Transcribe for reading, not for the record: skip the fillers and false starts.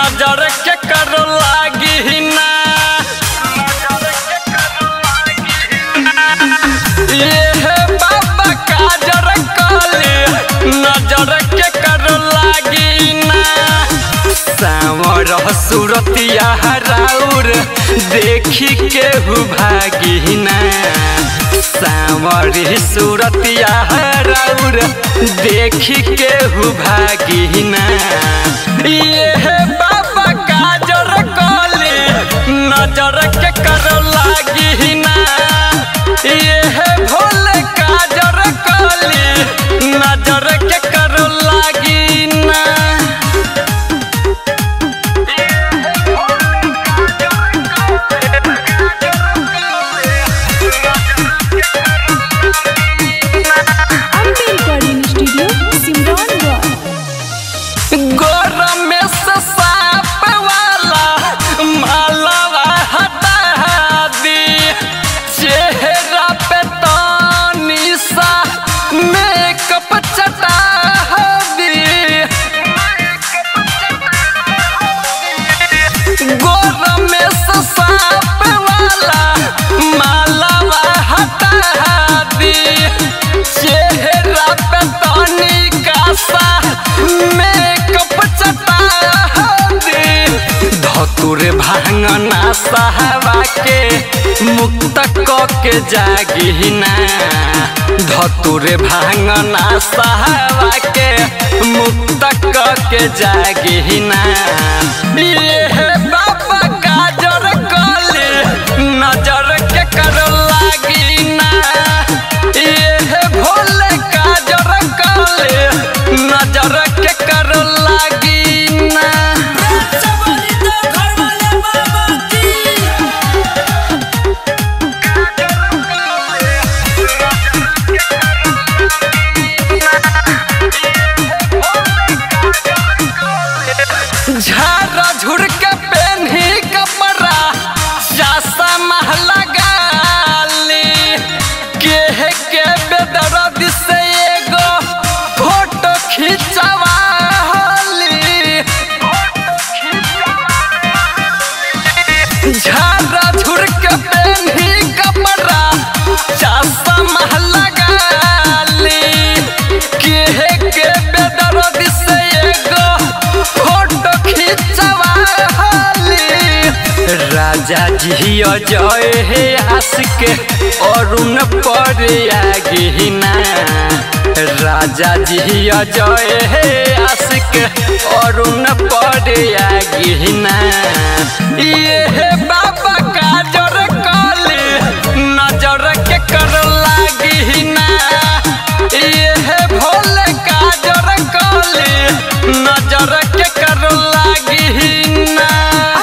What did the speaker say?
नजर के कर लागी ना ये बाबा काजर काले नजर के कर लागी ना सावर सूरतिया राउर देखी के भागी ना सावर सूरतिया राउर देखी के भागी ना ये बाबा काजर काले नजर के कर लागी ना ये भोले काजर काले नजर के कर लागी ना धतुरे भांगना सहवा के मुक्त के जागी ना धतुरे भांगना सहवा के मुक्त के जागी ना ये बाबा काजर काले नजर के कर लागी ना ये भोले काजर काले नजर के कर लागी ना झारा झुर के पेन्ही कपड़ा चासा महला गाली के बेदर्द से एगो फोटो खिंचवाली झारा झुर के पेन्ही कपड़ा चासा महला गाली के बेदर्द से एगो राजा जी अजय है हंस के अरुण पर आगे ना राजा जी अजय है हंस के अरुण पर आगे ना ये